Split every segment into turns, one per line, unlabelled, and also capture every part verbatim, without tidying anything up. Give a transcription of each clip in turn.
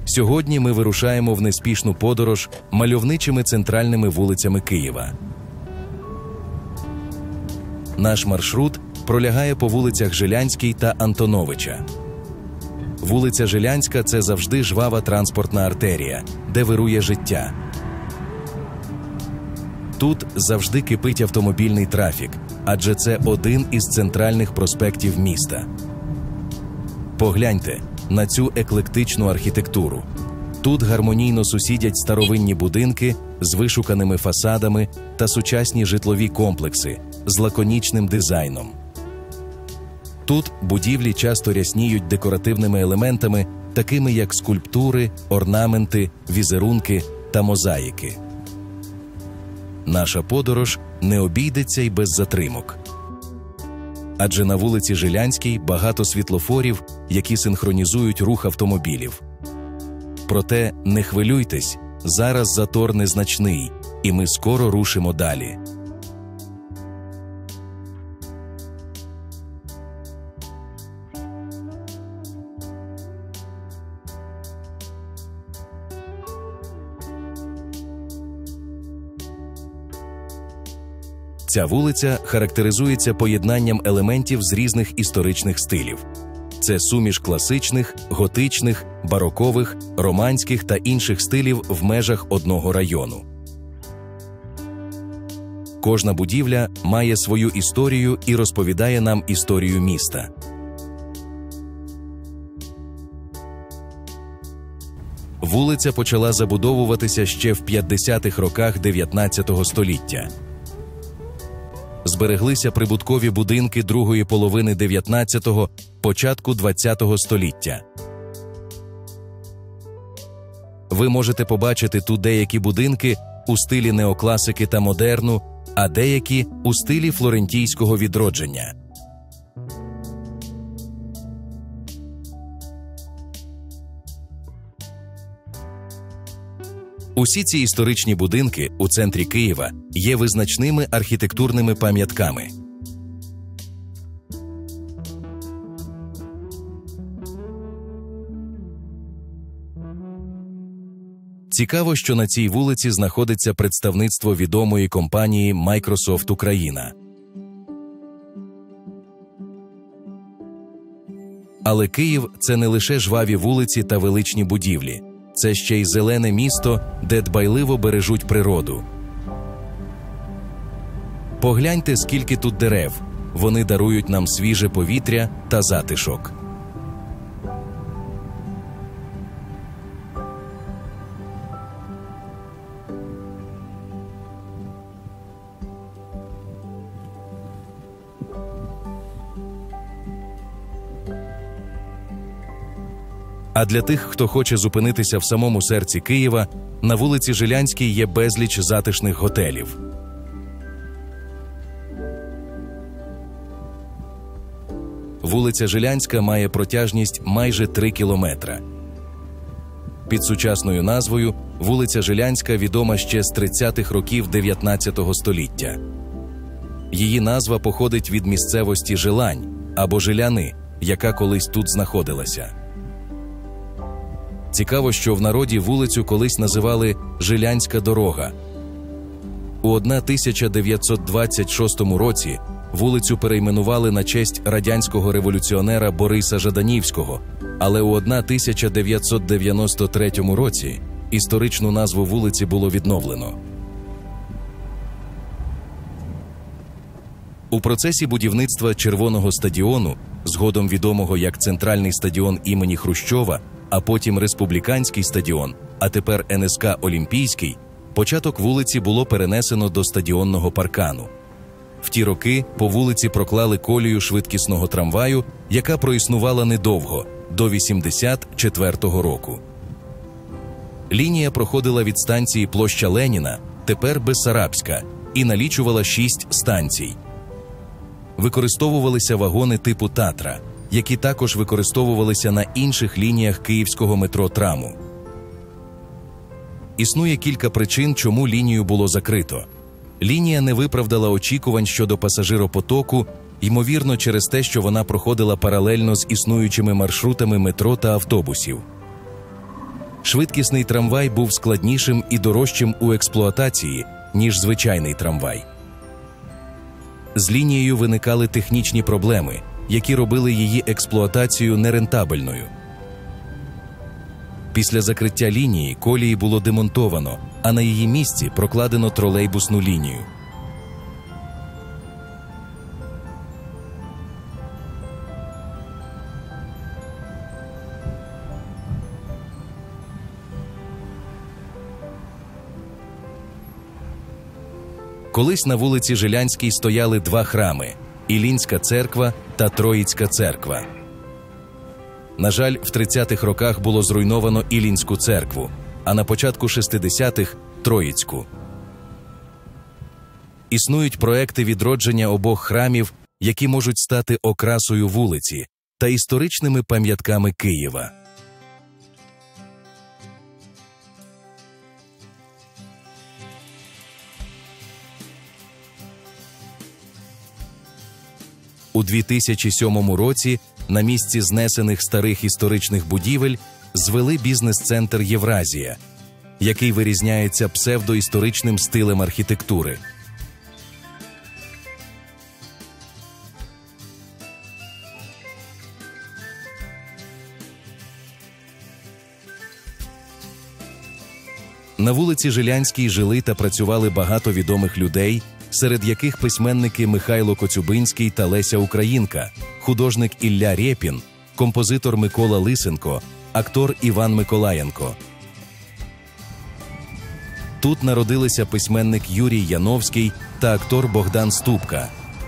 Сьогодні ми вирушаємо в неспішну подорож мальовничими центральними вулицями Києва. Наш маршрут пролягає по вулицях Жилянській та Антоновича. Вулиця Жилянська – це завжди жвава транспортна артерія, де вирує життя. Тут завжди кипить автомобільний трафік, адже це один із центральних проспектів міста. Погляньте на цю еклектичну архітектуру. Тут гармонійно сусідять старовинні будинки з вишуканими фасадами та сучасні житлові комплекси з лаконічним дизайном. Тут будівлі часто рясніють декоративними елементами, такими як скульптури, орнаменти, візерунки та мозаїки. Наша подорож не обійдеться й без затримок. Адже на вулиці Жилянській багато світлофорів, які синхронізують рух автомобілів. Проте не хвилюйтесь, зараз затор незначний, і ми скоро рушимо далі. Ця вулиця характеризується поєднанням елементів з різних історичних стилів. Це суміш класичних, готичних, барокових, романських та інших стилів в межах одного району. Кожна будівля має свою історію і розповідає нам історію міста. Вулиця почала забудовуватися ще в п'ятдесятих роках дев'ятнадцятого століття. Збереглися прибуткові будинки другої половини дев'ятнадцятого – початку двадцятого століття. Ви можете побачити тут деякі будинки у стилі неокласики та модерну, а деякі у стилі флорентійського відродження. Усі ці історичні будинки у центрі Києва є визначними архітектурними пам'ятками. Цікаво, що на цій вулиці знаходиться представництво відомої компанії Microsoft Україна. Але Київ – це не лише жваві вулиці та величні будівлі. Це ще й зелене місто, де дбайливо бережуть природу. Погляньте, скільки тут дерев. Вони дарують нам свіже повітря та затишок. А для тих, хто хоче зупинитися в самому серці Києва, на вулиці Жилянській є безліч затишних готелів. Вулиця Жилянська має протяжність майже три кілометра. Під сучасною назвою вулиця Жилянська відома ще з тридцятих років дев'ятнадцятого століття. Її назва походить від місцевості Жилань або Жиляни, яка колись тут знаходилася. Цікаво, що в народі вулицю колись називали Жилянська дорога. У тисяча дев'ятсот двадцять шостому році вулицю перейменували на честь радянського революціонера Бориса Жаданівського, але у тисяча дев'ятсот дев'яносто третьому році історичну назву вулиці було відновлено. У процесі будівництва Червоного стадіону, згодом відомого як Центральний стадіон імені Хрущова, а потім Республіканський стадіон, а тепер ен ес ка Олімпійський, початок вулиці було перенесено до стадіонного паркану. В ті роки по вулиці проклали колію швидкісного трамваю, яка проіснувала недовго, до вісімдесят четвертого року. Лінія проходила від станції Площа Леніна, тепер Бессарабська, і налічувала шість станцій. Використовувалися вагони типу «Татра», які також використовувалися на інших лініях київського метро-траму. Існує кілька причин, чому лінію було закрито. Лінія не виправдала очікувань щодо пасажиропотоку, ймовірно через те, що вона проходила паралельно з існуючими маршрутами метро та автобусів. Швидкісний трамвай був складнішим і дорожчим у експлуатації, ніж звичайний трамвай. З лінією виникали технічні проблеми, які робили її експлуатацію нерентабельною. Після закриття лінії колії було демонтовано, а на її місці прокладено тролейбусну лінію. Колись на вулиці Жилянській стояли два храми – Іллінська церква та Троїцька церква. На жаль, в тридцятих роках було зруйновано Іллінську церкву, а на початку шестидесятих – Троїцьку. Існують проекти відродження обох храмів, які можуть стати окрасою вулиці та історичними пам'ятками Києва. У дві тисячі сьомому році на місці знесених старих історичних будівель звели бізнес-центр «Євразія», який вирізняється псевдоісторичним стилем архітектури. На вулиці Жилянській жили та працювали багато відомих людей, серед яких письменники Михайло Коцюбинський та Леся Українка, художник Ілля Рєпін, композитор Микола Лисенко, актор Іван Миколаєнко. Тут народилися письменник Юрій Яновський та актор Богдан Ступка.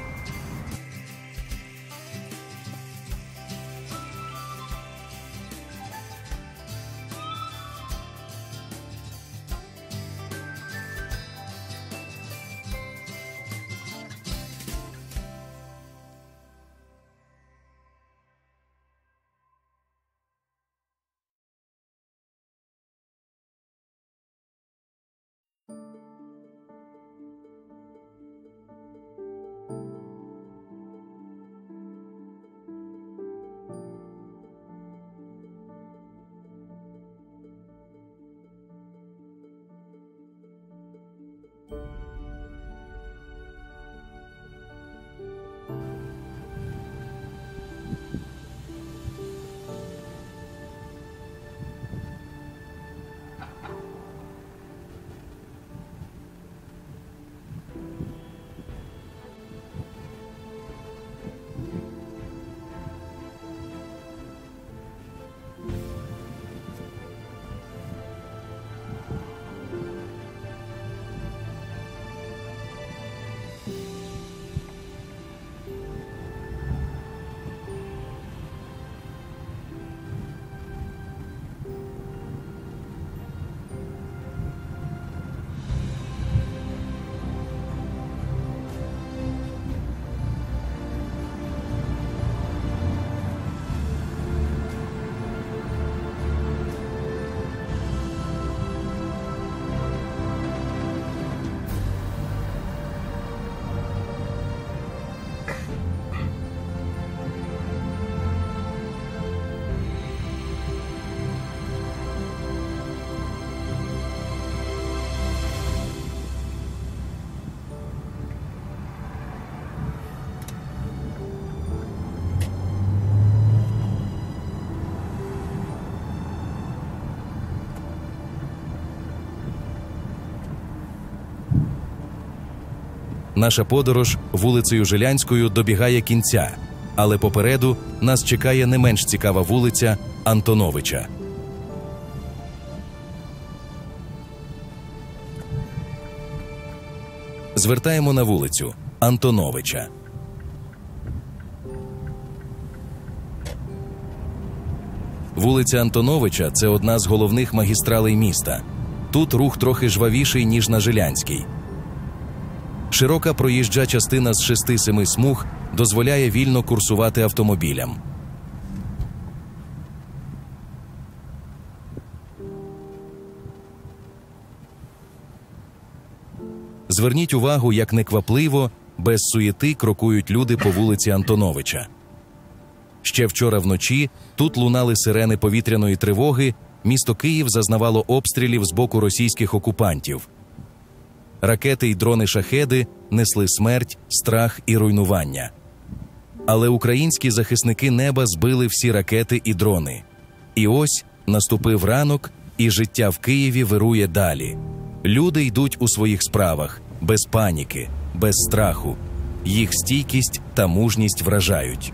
Наша подорож вулицею Жилянською добігає кінця, але попереду нас чекає не менш цікава вулиця Антоновича. Звертаємо на вулицю Антоновича. Вулиця Антоновича – це одна з головних магістралей міста. Тут рух трохи жвавіший, ніж на Жилянській. Широка проїжджа частина з шести-семи смуг дозволяє вільно курсувати автомобілям. Зверніть увагу, як неквапливо, без суєти крокують люди по вулиці Антоновича. Ще вчора вночі тут лунали сирени повітряної тривоги, місто Київ зазнавало обстрілів з боку російських окупантів. Ракети й дрони-шахеди несли смерть, страх і руйнування. Але українські захисники неба збили всі ракети і дрони. І ось наступив ранок, і життя в Києві вирує далі. Люди йдуть у своїх справах, без паніки, без страху. Їх стійкість та мужність вражають.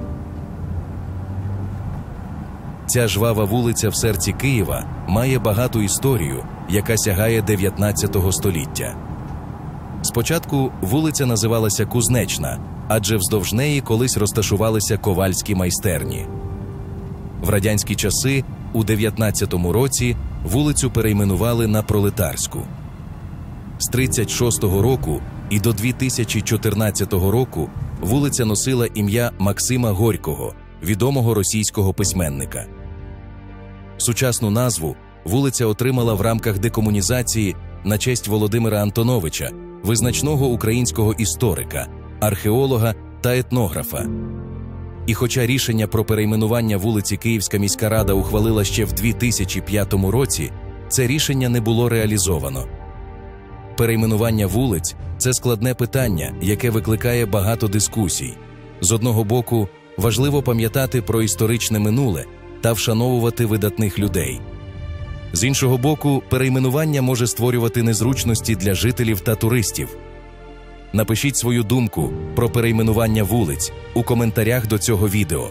Ця жвава вулиця в серці Києва має багату історію, яка сягає дев'ятнадцятого століття. Спочатку вулиця називалася Кузнечна, адже вздовж неї колись розташувалися ковальські майстерні. В радянські часи, у дев'ятнадцятому році, вулицю перейменували на Пролетарську. З тридцять шостого року і до дві тисячі чотирнадцятого року вулиця носила ім'я Максима Горького, відомого російського письменника. Сучасну назву вулиця отримала в рамках декомунізації на честь Володимира Антоновича, визначного українського історика, археолога та етнографа. І хоча рішення про перейменування вулиці Київська міська рада ухвалила ще в дві тисячі п'ятому році, це рішення не було реалізовано. Перейменування вулиць – це складне питання, яке викликає багато дискусій. З одного боку, важливо пам'ятати про історичне минуле та вшановувати видатних людей. З іншого боку, перейменування може створювати незручності для жителів та туристів. Напишіть свою думку про перейменування вулиць у коментарях до цього відео.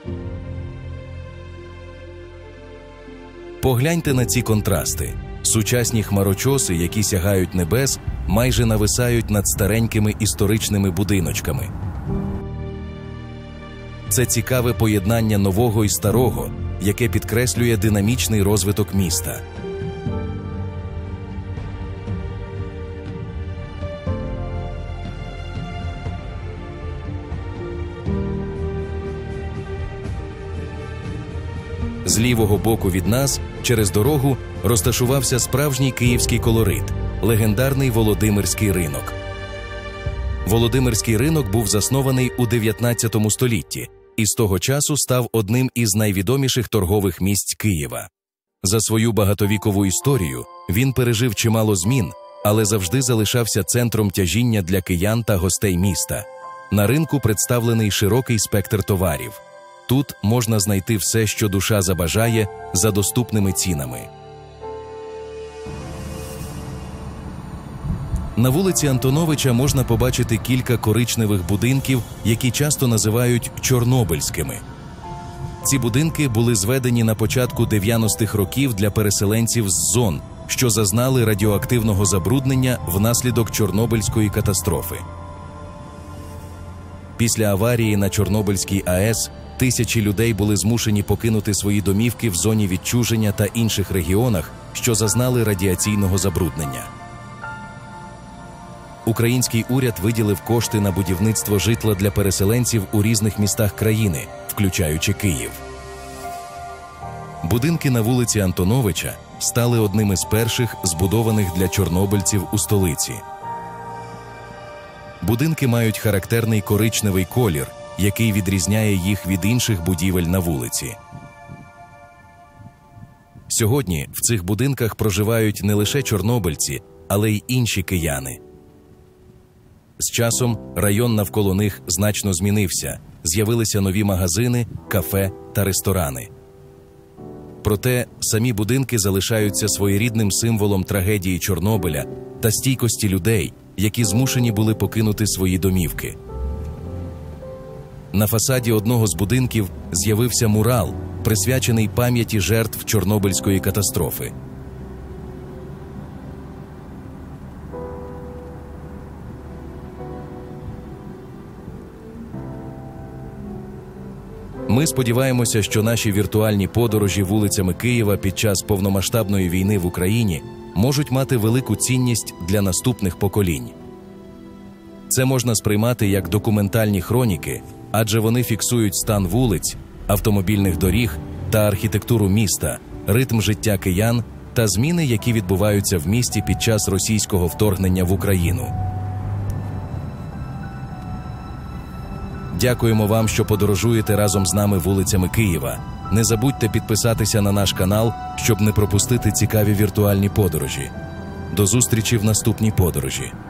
Погляньте на ці контрасти. Сучасні хмарочоси, які сягають небес, майже нависають над старенькими історичними будиночками. Це цікаве поєднання нового і старого, яке підкреслює динамічний розвиток міста. З лівого боку від нас, через дорогу, розташувався справжній київський колорит – легендарний Володимирський ринок. Володимирський ринок був заснований у дев'ятнадцятому столітті і з того часу став одним із найвідоміших торгових місць Києва. За свою багатовікову історію він пережив чимало змін, але завжди залишався центром тяжіння для киян та гостей міста. На ринку представлений широкий спектр товарів. Тут можна знайти все, що душа забажає, за доступними цінами. На вулиці Антоновича можна побачити кілька коричневих будинків, які часто називають чорнобильськими. Ці будинки були зведені на початку дев'яностих років для переселенців з зон, що зазнали радіоактивного забруднення внаслідок Чорнобильської катастрофи. Після аварії на Чорнобильській АЕС тисячі людей були змушені покинути свої домівки в зоні відчуження та інших регіонах, що зазнали радіаційного забруднення. Український уряд виділив кошти на будівництво житла для переселенців у різних містах країни, включаючи Київ. Будинки на вулиці Антоновича стали одним із перших збудованих для чорнобильців у столиці. Будинки мають характерний коричневий колір, який відрізняє їх від інших будівель на вулиці. Сьогодні в цих будинках проживають не лише чорнобильці, але й інші кияни. З часом район навколо них значно змінився, з'явилися нові магазини, кафе та ресторани. Проте самі будинки залишаються своєрідним символом трагедії Чорнобиля та стійкості людей, які змушені були покинути свої домівки. На фасаді одного з будинків з'явився мурал, присвячений пам'яті жертв Чорнобильської катастрофи. Ми сподіваємося, що наші віртуальні подорожі вулицями Києва під час повномасштабної війни в Україні можуть мати велику цінність для наступних поколінь. Це можна сприймати як документальні хроніки, адже вони фіксують стан вулиць, автомобільних доріг та архітектуру міста, ритм життя киян та зміни, які відбуваються в місті під час російського вторгнення в Україну. Дякуємо вам, що подорожуєте разом з нами вулицями Києва. Не забудьте підписатися на наш канал, щоб не пропустити цікаві віртуальні подорожі. До зустрічі в наступній подорожі.